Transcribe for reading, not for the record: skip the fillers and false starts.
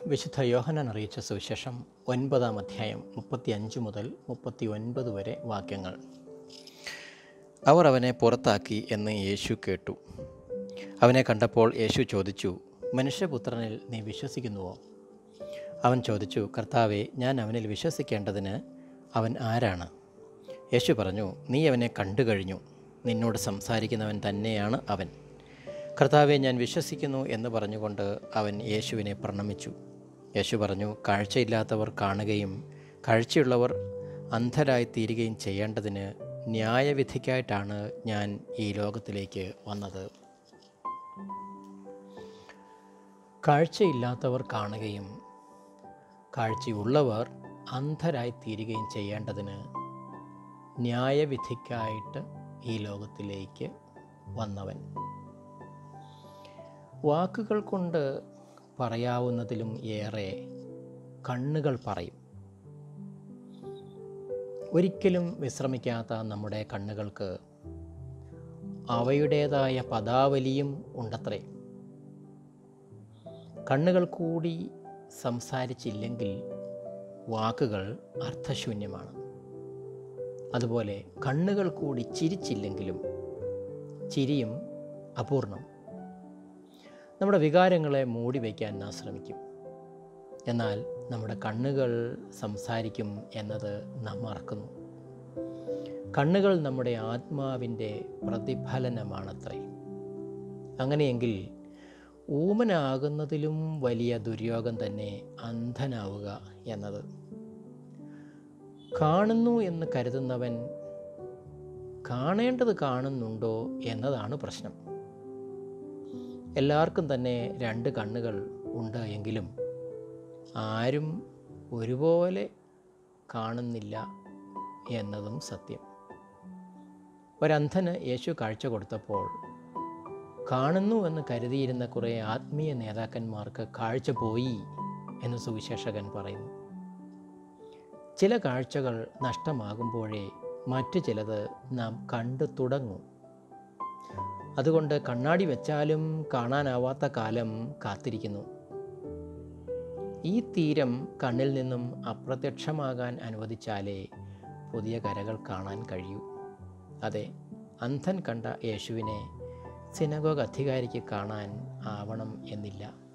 വിശുദ്ധ യോഹന്നാൻ അറിയിച്ച സുവിശേഷം 9-ാം അധ്യായം 35 മുതൽ 39 വരെ വാക്യങ്ങൾ. അവർ അവനെ പുറത്താക്കി എന്ന് യേശു കേട്ടു. അവനെ കണ്ടപ്പോൾ യേശു ചോദിച്ചു, മനുഷ്യപുത്രനിൽ നീ വിശ്വസിക്കുന്നുവോ? അവൻ ചോദിച്ചു, കർത്താവേ, ഞാൻ അവനിൽ വിശ്വസിക്കേണ്ടതിന് അവൻ ആരാണ്? യേശു പറഞ്ഞു, നീ അവനെ കണ്ടു കഴിഞ്ഞു. നിന്നോട് സംസാരിക്കുന്നവൻ തന്നെയാണ് അവൻ. കർത്താവെ, ഞാൻ വിശ്വസിക്കുന്നു എന്ന് പറഞ്ഞുകൊണ്ട് അവൻ യേശുവിനെ പ്രണമിച്ചു. യേശു പറഞ്ഞു, കാഴ്ചയില്ലാത്തവർ കാണുകയും കാഴ്ചയുള്ളവർ അന്ധരായിത്തീരുകയും ചെയ്യേണ്ടതിന് ന്യായവിധിക്കായിട്ടാണ് ഞാൻ ഈ ലോകത്തിലേക്ക് വന്നത്. കാഴ്ചയില്ലാത്തവർ കാണുകയും കാഴ്ചയുള്ളവർ അന്ധരായിത്തീരുകയും ചെയ്യേണ്ടതിന് ന്യായവിധിക്കായിട്ട് ഈ ലോകത്തിലേക്ക് വന്നവൻ. വാക്കുകൾ കൊണ്ട് പറയാവുന്നതിലും ഏറെ കണ്ണുകൾ പറയും. ഒരിക്കലും വിശ്രമിക്കാത്ത നമ്മുടെ കണ്ണുകൾക്ക് അവയുടേതായ പദാവലിയും ഉണ്ടത്രേ. കണ്ണുകൾ കൂടി സംസാരിച്ചില്ലെങ്കിൽ വാക്കുകൾ അർത്ഥശൂന്യമാണ്. അതുപോലെ കണ്ണുകൾ കൂടി ചിരിച്ചില്ലെങ്കിലും ചിരിയും അപൂർണം. നമ്മുടെ വികാരങ്ങളെ മൂടി വയ്ക്കാൻ നാം ശ്രമിക്കും. എന്നാൽ നമ്മുടെ കണ്ണുകൾ സംസാരിക്കും എന്നത് നാം മറക്കുന്നു. കണ്ണുകൾ നമ്മുടെ ആത്മാവിൻ്റെ പ്രതിഫലനമാണത്രേ. അങ്ങനെയെങ്കിൽ ഊമനാകുന്നതിലും വലിയ ദുര്യോഗം തന്നെ അന്ധനാവുക എന്നത്. കാണുന്നു എന്ന് കരുതുന്നവൻ കാണേണ്ടത് കാണുന്നുണ്ടോ എന്നതാണ് പ്രശ്നം. എല്ലാവർക്കും തന്നെ 2 കണ്ണുകൾ ഉണ്ട് എങ്കിലും ആരും ഒരുപോലെ കാണുന്നില്ല എന്നതും സത്യം. ഒരന്ധന് യേശു കാഴ്ച കൊടുത്തപ്പോൾ കാണുന്നു എന്ന് കരുതിയിരുന്ന കുറേ ആത്മീയ നേതാക്കന്മാർക്ക് കാഴ്ച പോയി എന്ന് സുവിശേഷകൻ പറയുന്നു. ചില കാഴ്ചകൾ നഷ്ടമാകുമ്പോഴേ മറ്റു ചിലത് നാം കണ്ടു തുടങ്ങും. അതുകൊണ്ട് കണ്ണാടി വെച്ചാലും കാണാനാവാത്ത കാലം കാത്തിരിക്കുന്നു. ഈ തീരം കണ്ണിൽ നിന്നും അപ്രത്യക്ഷമാകാൻ അനുവദിച്ചാലേ പുതിയ കരകൾ കാണാൻ കഴിയൂ. അതെ, അന്ധൻ കണ്ട യേശുവിനെ സിനഗോഗ് അധികാരിക്ക് കാണാൻ ആവണം എന്നില്ല.